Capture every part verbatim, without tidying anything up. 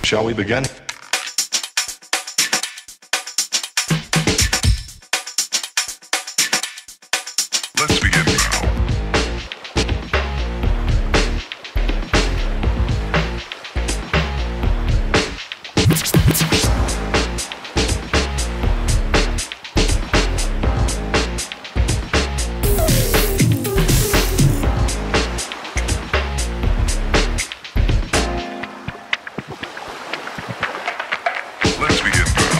Shall we begin? Let's begin now. Let's begin now.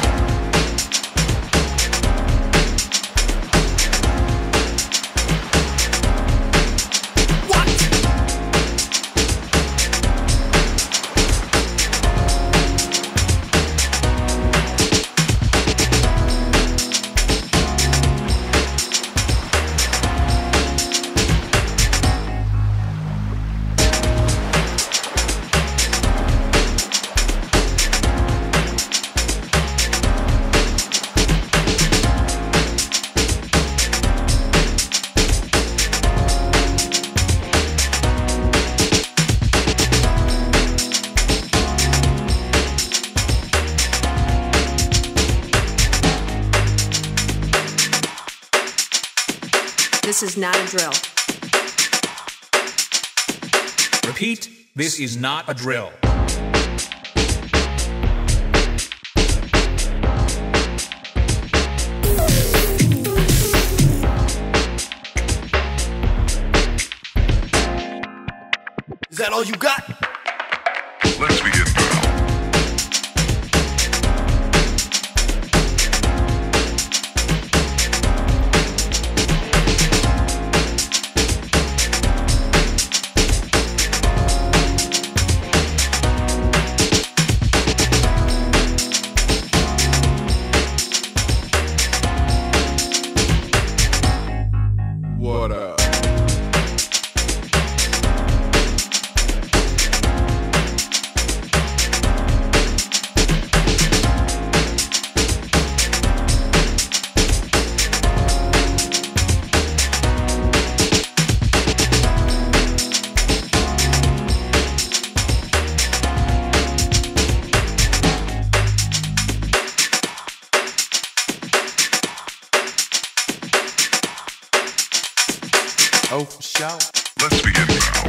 This is not a drill. Repeat, this is not a drill. Is that all you got? Let's begin now. What up? Oh, for sure. Let's begin now.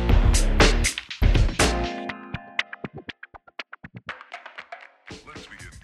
Let's begin.